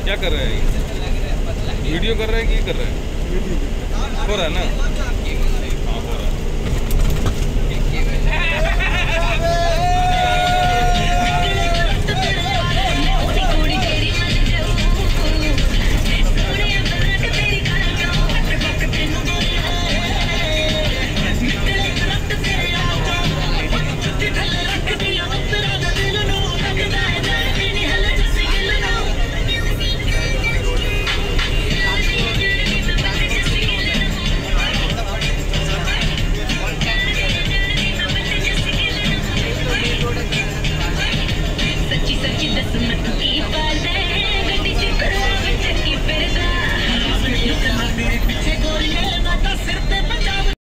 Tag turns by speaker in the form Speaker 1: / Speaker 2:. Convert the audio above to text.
Speaker 1: क्या कर रहे हैं? वीडियो कर रहे हैं कि कर रहे हैं? हो रहा है ना।